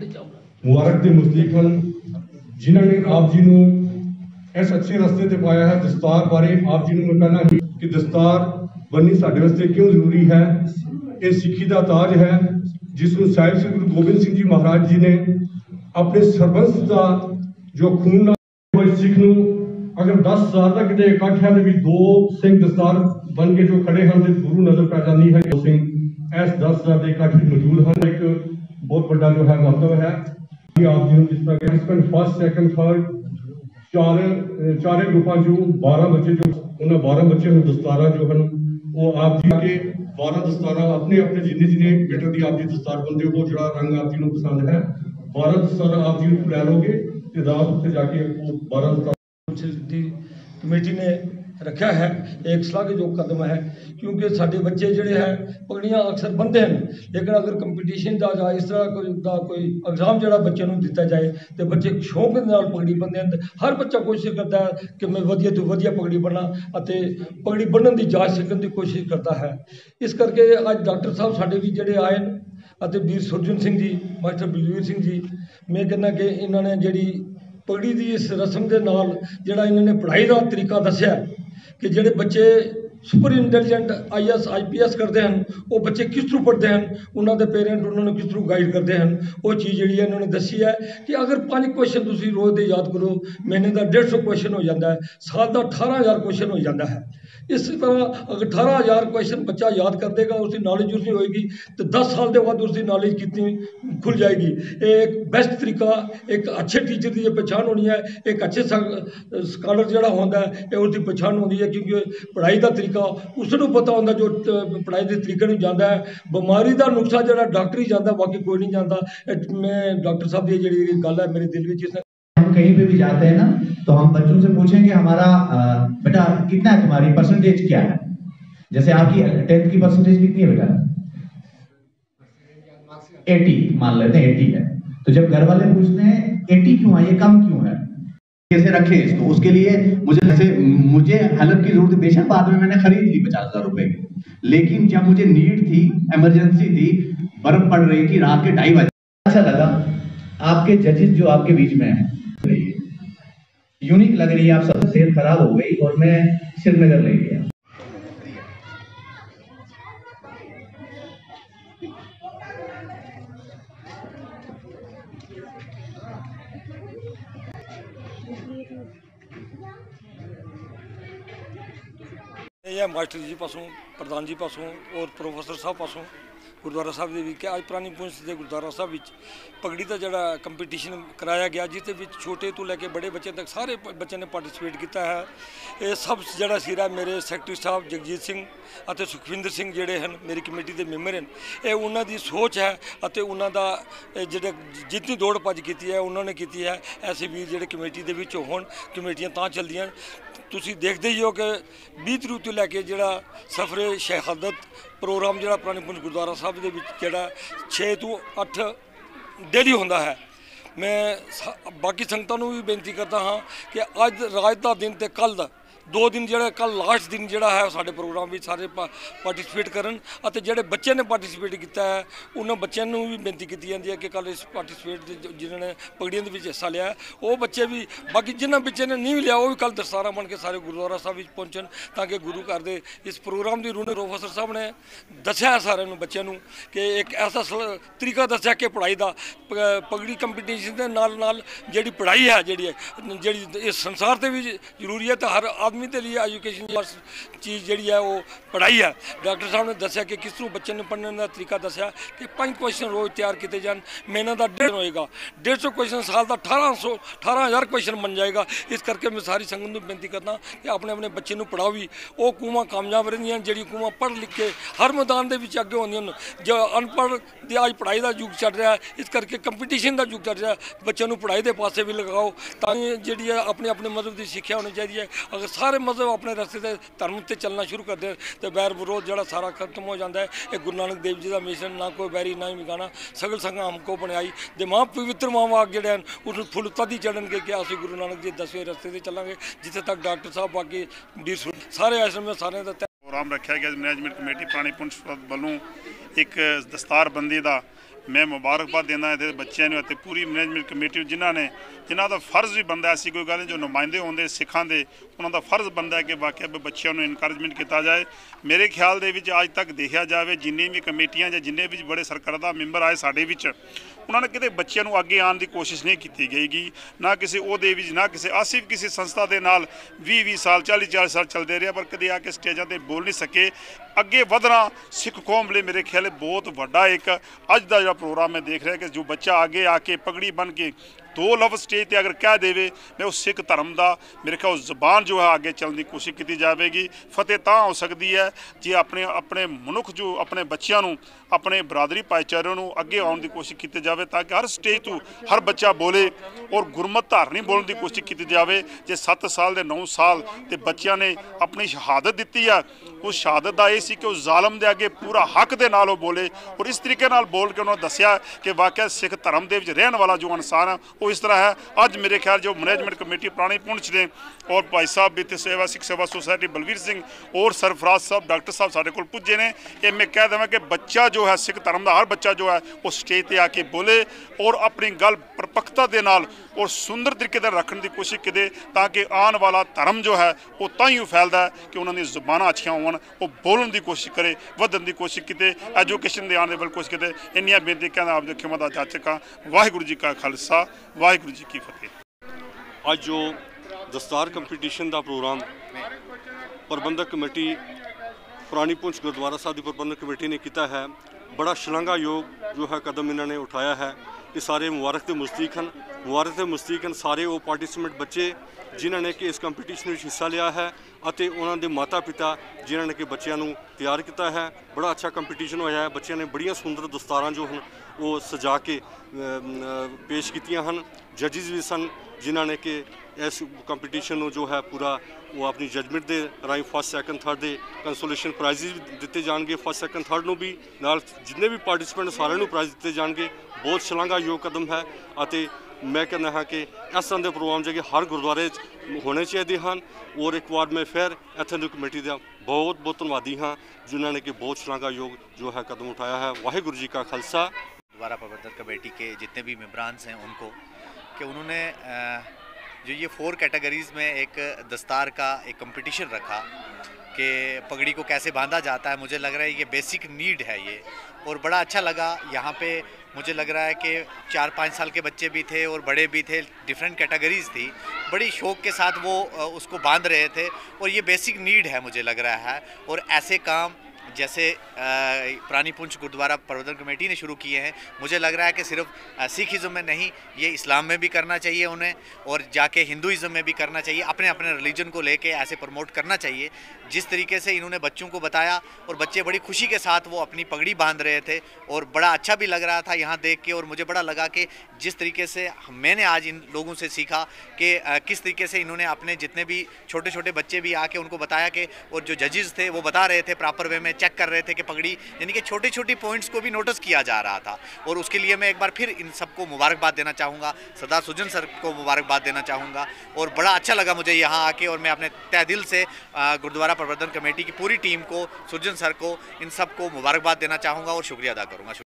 मुबारक के मुस्तक हैं जिन्होंने आप जी को इस अच्छे रस्ते पर पाया है। दस्तार बारे आप जी को मैं कहना ही कि दस्तार बननी साढ़े वास्ते क्यों जरूरी है। ये सिक्खी का ताज है जिसको साहिब श्री गुरु गोबिंद सिंह जी महाराज जी ने अपने सरबंस का जो खून सिख नूं अगर 10,000 का कितने इकट्ठ है तो भी 2 सिंह दस्तार बन के जो खड़े हैं तो गुरु नजर पै जाती है। सिंह इस 10,000 के इकट्ठ मौजूद हैं। एक बहुत बड़ा जो है महत्व है आप जी जिस तरह फर्स्ट सैकेंड थर्ड चारे ग्रुपों जो 12 बच्चे जो उन्होंने 12 बच्चे दस्तारा जो हैं वो आप जी के 12 दस्तारा अपने अपने जिन्हें जिन्हें बेटर की आप जी दस्तार बनते हो जो रंग आप जी को पसंद है 12 दस्तारा आप जी को लै लोगे तो रात उत्ते जाके वो 12 दस्तारा कमेटी ने रखा है। एक श्लाघायोग कदम है क्योंकि साढ़े बच्चे जोड़े हैं पगड़ियाँ अक्सर बनते हैं लेकिन अगर कंपीटीशन का या इस तरह कोई एग्जाम जो बच्चे को दिता जाए तो बच्चे शौक के नाल पगड़ी बनते हैं। हर बच्चा कोशिश करता है कि मैं वधिया तो वधिया पगड़ी बना पगड़ी बनने की जांच सकने की कोशिश करता है। इस करके अज डॉक्टर साहब साढ़े भी जोड़े आए वीर सुरजन सिंह जी मास्टर बलवीर सिंह जी मैं कहना कि इन्होंने जी पगड़ी की इस रस्म के नाल जिहड़ा इन्होंने पढ़ाई का तरीका दस्या कि जोड़े बच्चे सुपर इंटैलीजेंट IAS IPS करते हैं वो बच्चे किस तरह पढ़ते हैं उन्होंने पेरेंट उन्होंने किस तरह गाइड करते हैं वो चीज़ जी इन्होंने दसी है कि अगर 5 क्वेश्चन तुम रोज़ के याद करो महीने का 150 क्वेश्चन हो जाता है साल का 18,000 क्वेश्चन हो जाता है। इस तरह अगर 18,000 क्वेश्चन बच्चा याद कर देगा उसकी नॉलेज उसकी होएगी तो 10 साल के बाद उसकी नॉलेज कितनी खुल जाएगी। एक बेस्ट तरीका एक अच्छे टीचर की पहचान होनी है एक अच्छे स्कॉलर जोड़ा होता है ये उसकी पहचान होती है क्योंकि पढ़ाई का तरीका उसनों पता होता जो पढ़ाई के तरीके में जाता है। बीमारी का नुस्खा जो डॉक्टर ही जाता बाकी कोई नहीं जानता। मैं डॉक्टर साहब की जी गल है मेरे दिल में हम कहीं पे भी जाते हैं ना तो हम बच्चों से पूछेंगे हमारा बेटा कितना है तुम्हारी परसेंटेज क्या है। जैसे आपकी 10th की परसेंटेज कितनी है बेटा 80 मान लेते हैं 80 है तो जब घर वाले पूछते हैं 80 क्यों है ये कम क्यों है कैसे रखें इसको उसके लिए मुझे हेल्प की जरूरत बेशक बाद में मैंने खरीद ली 50,000 रुपए की लेकिन जब मुझे नीड थी इमरजेंसी थी बर्फ पड़ रही थी रात के 2:30 बजे। अच्छा लगा आपके जजेस जो आपके बीच में हैं यूनिक लग रही है। आप सब सेहत खराब हो गई और मैं श्रीनगर ले गया। यह मास्टर जी पासों प्रधान जी पासों और प्रोफेसर साहब पासों गुरुद्वारा साहब के कि अज पुरानी पुंछ के गुरुद्वारा साहब पगड़ी का जोड़ा कंपीटीशन कराया गया जिसके छोटे तो लैके बड़े बच्चे तक सारे बच्चों ने पार्टिसिपेट किया है। ये सब जोड़ा सिरा मेरे सैकटरी साहब जगजीत सिंह और सुखविंदर सिंह जोड़े हैं मेरी कमेटी के मैंबर हैं। ये उन्होंने सोच है उन्होंने जो जितनी दौड़ भज की है उन्होंने की है। ऐसे वीर जोड़े कमेटी के होन कमेटियां तां चलदियां तुसीं देखते ही हो कि 20 तरीक तो लैके जोड़ा सफरे शहादत प्रोग्राम जो पुरानी पुंछ गुरुद्वारा साहब के जोड़ा 6 to 8 डेली होंदा है। मैं बाकी संगतां नूं भी बेनती करता हाँ कि अज रात का दिन तो कल 2 दिन जो कल लास्ट दिन जोड़ा है साढ़े प्रोग्राम में सारे पार्टिसिपेट करन और जोड़े बच्चे ने पार्टिसिपेट किया है उन्होंने बच्चों को भी बेनती की जाती है कि कल इस पार्टिसिपेट जिन्होंने पगड़ियों के हिस्सा लिया है वो बच्चे भी बाकी जिन्होंने बच्चे ने नहीं लिया वो भी कल दस्तारा बन के सारे गुरुद्वारा साहब पहुँचन ताकि गुरु घर के इस प्रोग्राम की रूह प्रोफेसर साहब ने दसिया सारे बच्चों को कि एक ऐसा तरीका दसिया कि पढ़ाई का पगड़ी कंपीटीशन के नाल जी पढ़ाई है जी इस संसार से भी जरूरी है तो हर आदमी के लिए एजुकेशन चीज़ जी है वो पढ़ाई है। डॉक्टर साहब ने दसिया कि किस तरह बच्चे ने पढ़ने का तरीका दसिया कि 5 क्वेश्चन रोज़ तैयार किए जाए महीने का 1.5 होएगा 150 क्वेश्चन साल का 18,000 क्वेश्चन बन जाएगा। इस करके मैं सारी संगत को बेनती करना कि अपने अपने बच्चे को पढ़ाओ भी वो कूमां कामयाब रही जी कूमां पढ़ लिख के हर मैदान के अगे होंदियां जो अनपढ़ की अज पढ़ाई का युग चल रहा है। इस करके कंपीटीशन का युग चल रहा है बच्चों को पढ़ाई के पासे भी लगाओ ताकि जी अपने अपने मजहब की सिक्ख्या होनी चाहिए है। अगर सारे मजहब अपने रस्ते से धर्म से चलना शुरू कर दें तो बैर विरोध जो सारा खत्म हो जाता है। एक गुरु नानक देव जी का मिशन ना कोई बैरी ना ही मिगाना सगल संगा हमको बनाई दे मां पवित्र मां वाग जोड़े हैं उस फुल तद ही चढ़न के कि असं गुरु नानक जी 10वें रस्ते से चलांगे जिथे तक डॉक्टर साहब बाकी वीर सारे आश्रम में सारे प्रोग्राम रखा गया। मैनेजमेंट कमेटी पुरानी पुंछ वालों एक दस्तारबंदी का मैं मुबारकबाद देना इहदे बच्चों ने ते पूरी मैनेजमेंट कमेटी जिन्हां दा फर्ज भी बनता ऐसी कोई गल नहीं जो नुमाइंदे होंदे सिखां दे उन्हां दा फर्ज बनता है कि वाकई बच्चों को इनकरेजमेंट किया जाए। मेरे ख्याल दे विच अज तक देखा जाए जिन्नी भी कमेटियां या जिन्ने भी बड़े सरकारदा मैंबर आए साडे विच उन्होंने किते बच्चों को अगे आने की कोशिश नहीं की गई, ना किसी ओहदे विच ना किसी असीं किसी संस्था के नाल 20-20 साल 40-40 साल चलते रहे पर कदे आके स्टेजां ते बोल नहीं सके। अगे वधना सिख कौम लिए मेरे ख्याल बहुत वड्डा एक अज का जो प्रोग्राम मैं देख रहा कि जो बच्चा आगे आके पगड़ी बन के 2 लफ्ज़ स्टेज पर अगर कह देवे मैं उस सिख धर्म का मेरे ख्याल जबान जो है आगे चलने की कोशिश की जाएगी। फतेह तां हो सकती है जे अपने अपने मनुख जो अपने बच्चों अपने बरादरी भाईचारे अगे आने की कोशिश की जाए ताकि हर स्टेज तो हर बच्चा बोले और गुरमत धारनी बोलने की कोशिश की जाए। जे 7 साल के 9 साल के बच्चों ने अपनी शहादत दी है उस शहादत का यह कि उस जालम के अगे पूरा हक के नाल बोले और इस तरीके नाल बोल के उन्होंने दसिया कि वाकई सिख धर्म के रहने वाला जो इंसान है वो इस तरह है। अज मेरे ख्याल जो मैनेजमेंट कमेटी पुरानी पुंछ ने और भाई साहब इतने सेवा सिख सेवा सोसायटी बलवीर सिंह और सरफराज साहब डॉक्टर साहब साढ़े को पुजे ने ये मैं कह देवां कि बच्चा जो है सिख धर्म का हर बच्चा जो है वो स्टेज पर आके बोले और अपनी गल परपक्ता के नाल और सुंदर तरीके से रखने की कोशिश करे ताकि आने वाला धर्म जो है वो तां फैलता है कि उन्होंने ज़बानां अच्छियां होवन वो बोलने की कोशिश करे वधन की कोशिश की एजुकेशन दे आने वाली कोशिश करे। इन्नियां बेनती कहना आप देखिए मदा जाचका वाहिगुरू जी का खालसा वाहिगुरू जी की फतेह। आज जो दस्तार कंपीटिशन का प्रोग्राम प्रबंधक कमेटी पुरानी पुंछ गुरुद्वारा साहब की प्रबंधक कमेटी ने किया है बड़ा शलाघायोग जो है कदम इन्होंने उठाया है। ये सारे मुबारक के मुस्तक हैं मुबारक के मुस्तक हैं सारे वो पार्टिसिपेंट बच्चे जिन्होंने कि इस कंपीटिशन में हिस्सा लिया है और उन्होंने माता पिता जिन्होंने कि बच्चों को तैयार किया है। बड़ा अच्छा कंपीटिशन होया है। बच्चों ने बड़िया सुंदर दस्तारां जो हैं वो सजा के पेश कीतियां हैं। जजिज भी सन जिन्होंने कि इस कंपीटिशन जो है पूरा वो अपनी जजमेंट के राही फर्स्ट सैकेंड थर्ड के कंसोलेशन प्राइज़ दिते जाएंगे। फर्स्ट सैकेंड थर्ड को भी नाल जिन्ने भी पार्टिसिपेंट सारे प्राइज़ दिते जाएंगे। बहुत शलाघायोग कदम है और मैं कहना हाँ कि इस तरह के प्रोग्राम जो हर गुरुद्वारे होने चाहिए हैं। और एक बार मैं फिर इतने कमेटी का बहुत बहुत धन्यवादी हाँ जिन्होंने कि बहुत शलाघायोग जो है कदम उठाया है। वाहिगुरू जी का खालसा। गुरुद्वारा प्रबंधक कमेटी के जितने भी मेंबरान्स हैं उनको कि उन्होंने जो ये 4 कैटेगरीज़ में एक दस्तार का एक कंपटीशन रखा कि पगड़ी को कैसे बांधा जाता है। मुझे लग रहा है ये बेसिक नीड है ये और बड़ा अच्छा लगा। यहाँ पे मुझे लग रहा है कि 4-5 साल के बच्चे भी थे और बड़े भी थे, डिफरेंट कैटेगरीज़ थी। बड़ी शौक़ के साथ वो उसको बांध रहे थे और ये बेसिक नीड है मुझे लग रहा है। और ऐसे काम जैसे पुरानी पुंछ गुरुद्वारा प्रबंधन कमेटी ने शुरू किए हैं मुझे लग रहा है कि सिर्फ सिखिज़म में नहीं ये इस्लाम में भी करना चाहिए उन्हें और जाके हिंदुइज़म में भी करना चाहिए। अपने अपने रिलीजन को लेके ऐसे प्रमोट करना चाहिए। जिस तरीके से इन्होंने बच्चों को बताया और बच्चे बड़ी खुशी के साथ वो अपनी पगड़ी बांध रहे थे और बड़ा अच्छा भी लग रहा था यहाँ देख के। और मुझे बड़ा लगा कि जिस तरीके से मैंने आज इन लोगों से सीखा कि किस तरीके से इन्होंने अपने जितने भी छोटे छोटे बच्चे भी आके उनको बताया कि और जो जजेस थे वो बता रहे थे प्रॉपर वे में चेक कर रहे थे कि पगड़ी यानी कि छोटी छोटी पॉइंट्स को भी नोटिस किया जा रहा था। और उसके लिए मैं एक बार फिर इन सबको मुबारकबाद देना चाहूँगा। सरदार सुजन सर को मुबारकबाद देना चाहूँगा। और बड़ा अच्छा लगा मुझे यहाँ आके और मैं अपने तहे दिल से गुरुद्वारा प्रबंधन कमेटी की पूरी टीम को, सुजन सर को, इन सबको मुबारकबाद देना चाहूँगा और शुक्रिया अदा करूँगा।